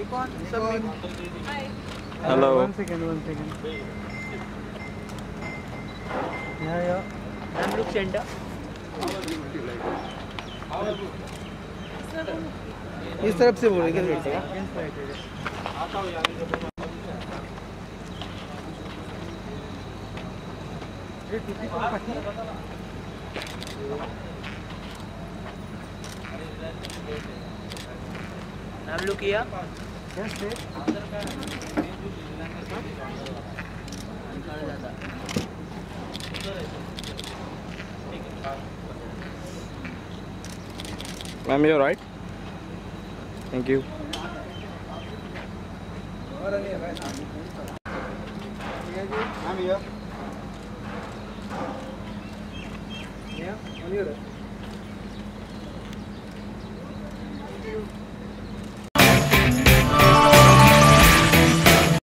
Hello. One second, one second. Yeah, yeah. Ma'am, look center. इस तरफ से बोलो क्या? Ma'am, look here. Yes, sir. Ma'am, you're right. Thank you. I'm here. Yeah, on your